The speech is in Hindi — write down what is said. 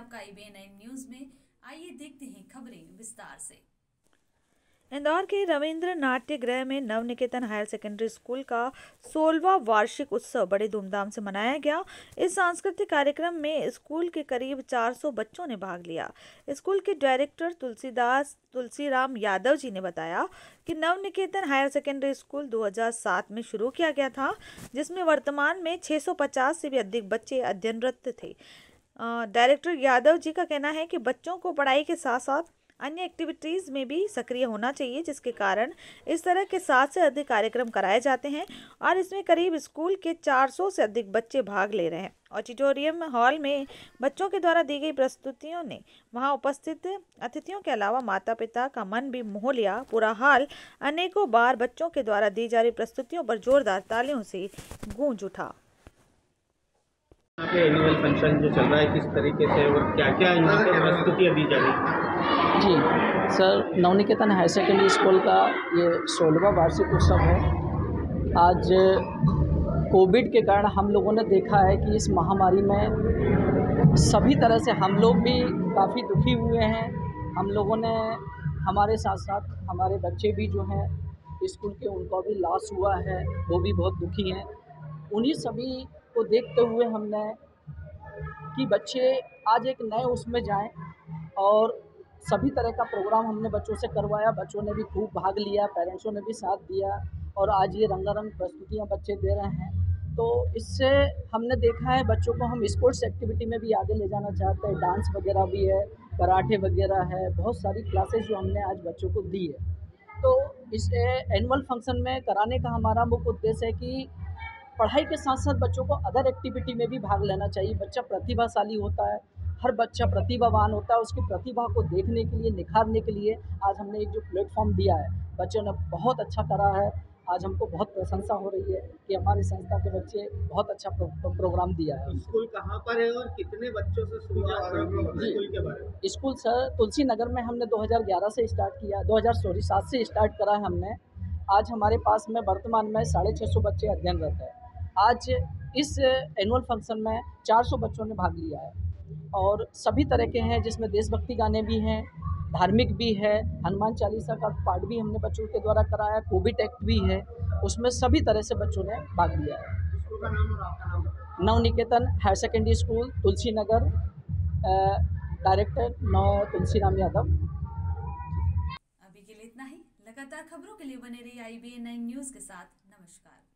आपका IBN न्यूज में। आइए देखते हैं खबरें विस्तार से। इंदौर के रविंद्र नाट्य गृह में नवनिकेतन हायर सेकेंडरी स्कूल का 16वां वार्षिक उत्सव बड़े धूमधाम से मनाया गया। इस सांस्कृतिक कार्यक्रम में स्कूल के करीब 400 बच्चों ने भाग लिया। स्कूल के डायरेक्टर तुलसीराम यादव जी ने बताया कि नवनिकेतन हायर सेकेंडरी स्कूल 2007 में शुरू किया गया था, जिसमें वर्तमान में 650 से भी अधिक बच्चे अध्ययनरत थे। डायरेक्टर यादव जी का कहना है कि बच्चों को पढ़ाई के साथ साथ अन्य एक्टिविटीज़ में भी सक्रिय होना चाहिए, जिसके कारण इस तरह के 7 से अधिक कार्यक्रम कराए जाते हैं और इसमें करीब स्कूल के 400 से अधिक बच्चे भाग ले रहे हैं। ऑडिटोरियम हॉल में बच्चों के द्वारा दी गई प्रस्तुतियों ने वहां उपस्थित अतिथियों के अलावा माता पिता का मन भी मोह लिया। पूरा हाल अनेकों बार बच्चों के द्वारा दी जा रही प्रस्तुतियों पर जोरदार तालियों से गूंज उठा। यहाँ पे एनुअल फंक्शन जो चल रहा है किस तरीके से और क्या क्या यहाँ पे प्रस्तुतियाँ दी जा रही? जी sir, Navniketan higher secondary school का ये 16वां वार्षिक उत्सव है। आज कोविड के कारण हम लोगों ने देखा है कि इस महामारी में सभी तरह से हम लोग भी काफ़ी दुखी हुए हैं। हम लोगों ने, हमारे साथ साथ हमारे बच्चे भी जो हैं स्कूल के, उनका भी लॉस हुआ है, वो भी बहुत दुखी हैं। उन्हीं सभी को देखते हुए हमने कि बच्चे आज एक नए उसमें जाएं और सभी तरह का प्रोग्राम हमने बच्चों से करवाया। बच्चों ने भी खूब भाग लिया, पेरेंट्सों ने भी साथ दिया और आज ये रंगारंग प्रस्तुतियाँ बच्चे दे रहे हैं। तो इससे हमने देखा है बच्चों को हम स्पोर्ट्स एक्टिविटी में भी आगे ले जाना चाहते हैं। डांस वगैरह भी है, कराटे वगैरह है, बहुत सारी क्लासेस जो हमने आज बच्चों को दी है। तो इस एनुअल फंक्शन में कराने का हमारा मुख्य उद्देश्य है कि पढ़ाई के साथ साथ बच्चों को अदर एक्टिविटी में भी भाग लेना चाहिए। बच्चा प्रतिभाशाली होता है, हर बच्चा प्रतिभावान होता है। उसकी प्रतिभा को देखने के लिए, निखारने के लिए आज हमने एक जो प्लेटफॉर्म दिया है, बच्चों ने बहुत अच्छा करा है। आज हमको बहुत प्रशंसा हो रही है कि हमारी संस्था के बच्चे बहुत अच्छा प्रोग्राम दिया है। स्कूल कहाँ पर है और कितने बच्चों से शुरुआत हुई स्कूल के बारे में? स्कूल सर तुलसी नगर में हमने 2011 से स्टार्ट किया, 2007 से स्टार्ट करा है हमने। आज हमारे पास में वर्तमान में 650 बच्चे अध्ययनरत हैं। आज इस एनुअल फंक्शन में 400 बच्चों ने भाग लिया है और सभी तरह के हैं, जिसमें देशभक्ति गाने भी हैं, धार्मिक भी है, हनुमान चालीसा का पाठ भी हमने बच्चों के द्वारा कराया, कोविड एक्ट भी है, उसमें सभी तरह से बच्चों ने भाग लिया है। स्कूल का नाम और आपका नाम? Navniketan higher secondary school Tulsi Nagar, director Tulsiram Yadav. अभी के लिए इतना ही। लगातार खबरों के लिए बने रहिए IBN न्यूज के साथ। नमस्कार।